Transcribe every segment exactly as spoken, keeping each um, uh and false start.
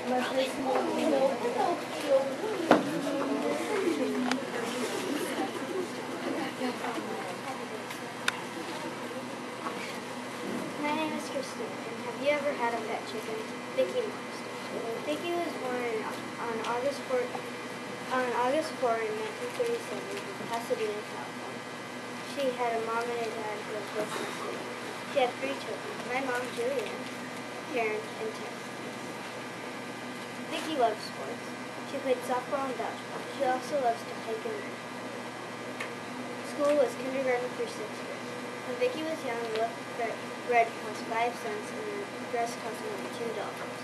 My name is Christine, and have you ever had a pet chicken? Vicki loves. Vicki was born in, on August fourth, on August fourth in nineteen thirty-seven in Pasadena, California. She had a mom and a dad who was both Mexican. She had three children, my mom, Julianne, Karen, and Ted. Vicki loves sports. She played softball and dodgeball. She also loves to hike and run. School was kindergarten through sixth grade. When Vicki was young, a loaf of bread cost five cents and a dress cost only two dollars.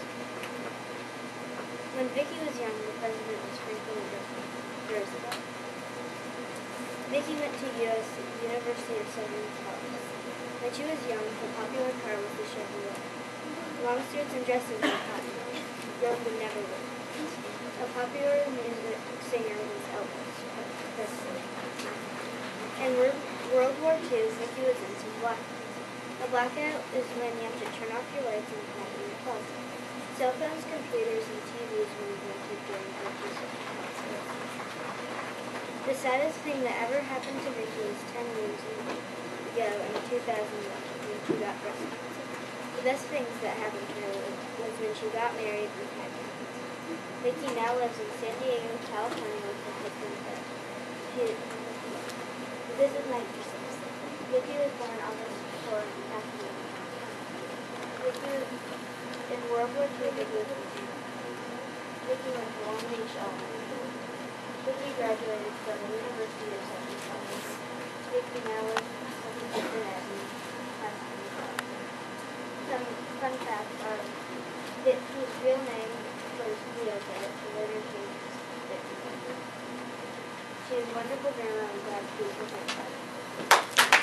When Vicki was young, the president was Franklin Roosevelt. Vicki went to U S University of Southern California. When she was young, her popular car was the Chevrolet. Long suits and dresses were popular. Girls would never wear them. A popular music singer was Elvis Presley. In World War Two, Vicki was in some blackouts. A blackout is when you have to turn off your lights and hide in your closet. Cell phones, computers, and T Vs were invented during Vicki's childhood. The saddest thing that ever happened to Vicki was ten years ago in two thousand one when she got breast cancer. The best things that happened to her was when she got married and had kids. Vicki now lives in San Diego, California with her husband, Ted. This is my first episode. Vicki was born August fourth in Pasadena. Vicki was in World War Two. Vicki was Vicki went to Long Beach Elementary School. Vicki graduated from the University of Southern California. Vicki now lives in Cincinnati Avenue, Pasadena, California. Some fun facts are Vicki's real name was Leo, but she later changed it to Vicki. She has wonderful grammar and glad to be with her.